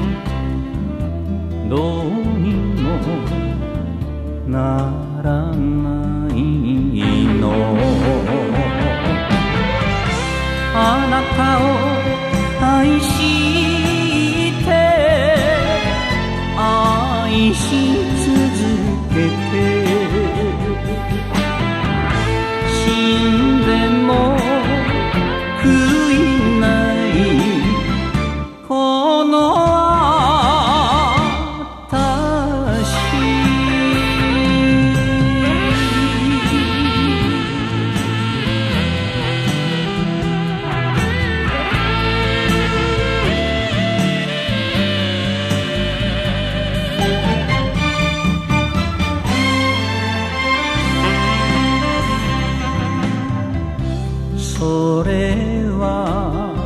どうにもならないの。あなたを愛して愛し続けて死んでも悔いないこのそれは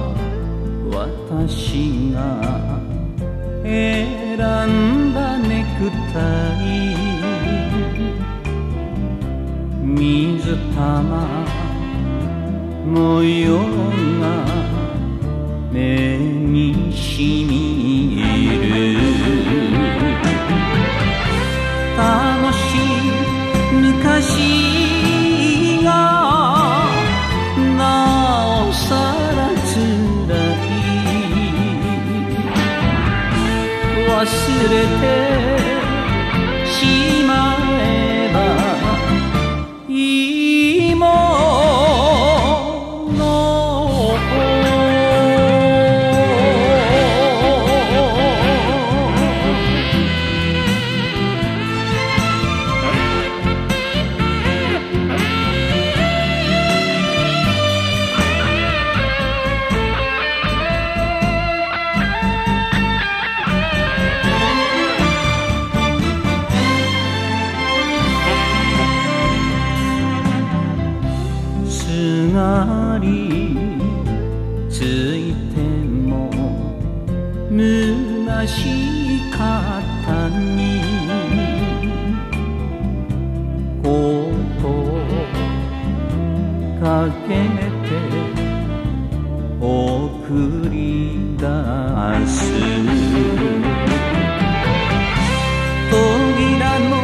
私が選んだネクタイ水玉模様が目にしみる楽しい昔がなおさらつらい忘れてしまえばいいものすがりついても虚しい肩にこうかけて送り出す扉の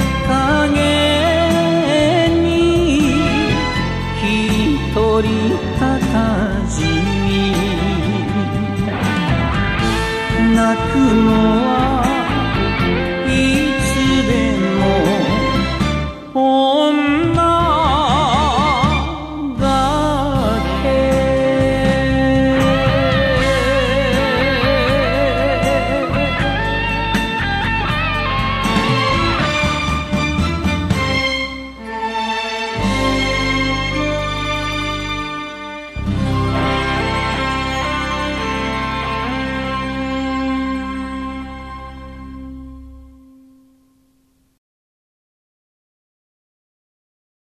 影に一人たたずに泣くのは